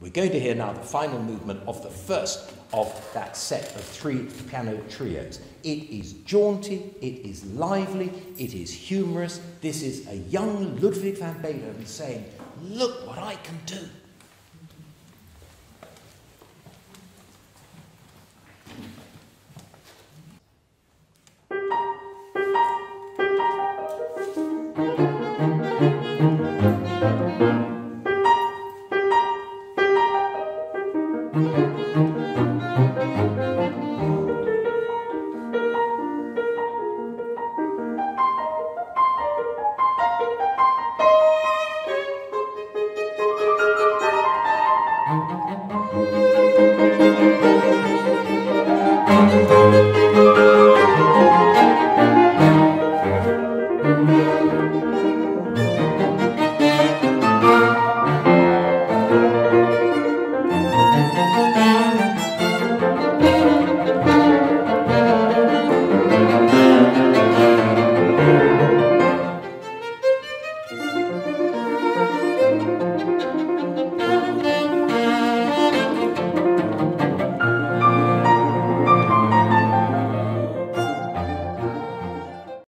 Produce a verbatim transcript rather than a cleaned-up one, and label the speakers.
Speaker 1: We're going to hear now the final movement of the first of that set of three piano trios. It is jaunty, it is lively, it is humorous. This is a young Ludwig van Beethoven saying, "Look what I can do."